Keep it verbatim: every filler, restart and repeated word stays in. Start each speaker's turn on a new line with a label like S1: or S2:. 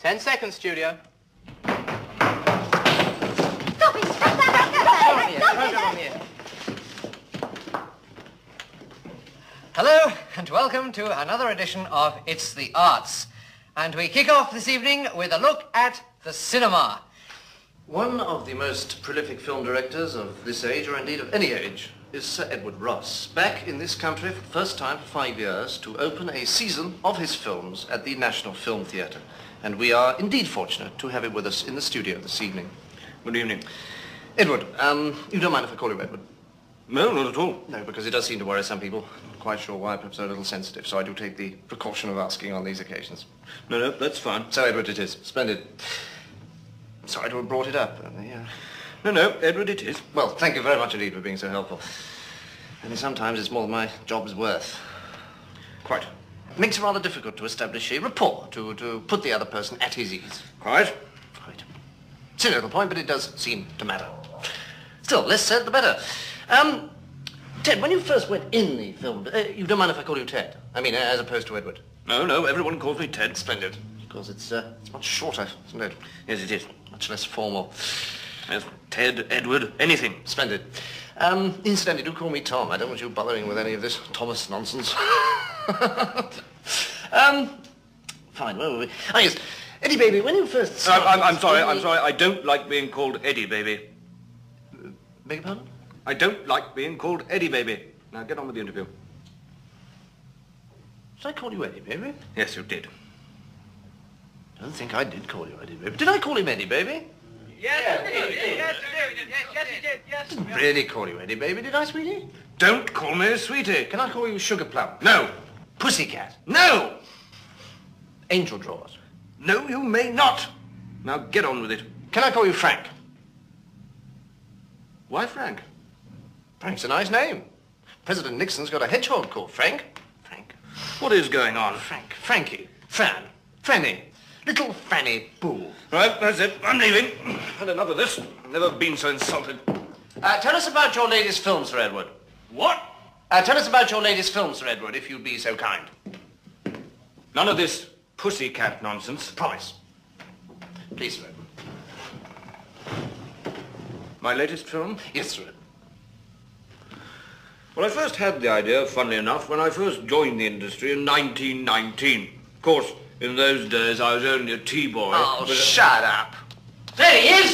S1: Ten seconds, studio.
S2: Stop it! Stop that! Stop it!
S3: Hello, and welcome to another edition of It's the Arts. And we kick off this evening with a look at the cinema.
S4: One of the most prolific film directors of this age, or indeed of any age, is Sir Edward Ross, back in this country for the first time for five years to open a season of his films at the National Film Theatre. And we are indeed fortunate to have him with us in the studio this evening.
S5: Good evening.
S4: Edward, um, you don't mind if I call you Edward?
S5: No, not at all.
S4: No, because it does seem to worry some people. Not quite sure why, perhaps they're a little sensitive, so I do take the precaution of asking on these occasions.
S5: No, no, that's fine.
S4: So, Edward, it is. Splendid. Sorry to have brought it up. Uh, yeah.
S5: No, no, Edward, it is.
S4: Well, thank you very much indeed for being so helpful. Only sometimes it's more than my job's worth.
S5: Quite.
S4: It makes it rather difficult to establish a rapport, to, to put the other person at his ease.
S5: Quite.
S4: Quite. Silly little point, but it does seem to matter. Still, less said, the better. Um, Ted, when you first went in the film, uh, you don't mind if I call you Ted? I mean, uh, as opposed to Edward.
S5: No, no, everyone calls me Ted.
S4: Splendid. Because it's, uh, it's much shorter, isn't it?
S5: Yes, it is.
S4: Much less formal.
S5: Yes, Ted, Edward, anything.
S4: Splendid. Um, incidentally, do call me Tom. I don't want you bothering with any of this Thomas nonsense. um, fine, where were we? Ah, yes. Eddie, baby, when you first started...
S5: I'm, I'm sorry, I'm sorry. I don't like being called Eddie, baby.
S4: Uh, beg your pardon?
S5: I don't like being called Eddie, baby. Now, get on with the interview.
S4: Did I call you Eddie, baby?
S5: Yes, you did.
S4: I don't think I did call you Eddie, baby. Did I call him Eddie, baby?
S3: Yes, you did. Yes, you did. Yes, you did. Yes.
S4: I didn't really call you Eddie, baby, did I, sweetie?
S5: Don't call me sweetie.
S4: Can I call you Sugar Plum?
S5: No.
S4: Pussycat?
S5: No.
S4: Angel Drawers?
S5: No, you may not. Now, get on with it.
S4: Can I call you Frank?
S5: Why Frank?
S4: Frank's a nice name. President Nixon's got a hedgehog called Frank. Frank.
S5: What is going on?
S4: Frank. Frankie. Fran. Franny. Little Franny Boo.
S5: Right, that's it. I'm leaving. Had enough of this. Never been so insulted.
S4: Uh, tell us about your latest film, Sir Edward.
S5: What?
S4: Uh, tell us about your latest film, Sir Edward, if you'd be so kind.
S5: None of this pussycat nonsense.
S4: Promise. Please, Sir Edward.
S5: My latest film?
S4: Yes, Sir Edward.
S5: Well, I first had the idea, funnily enough, when I first joined the industry in nineteen nineteen. Of course, in those days, I was only a tea boy.
S4: Oh,
S5: but, uh,
S4: shut up. There he is!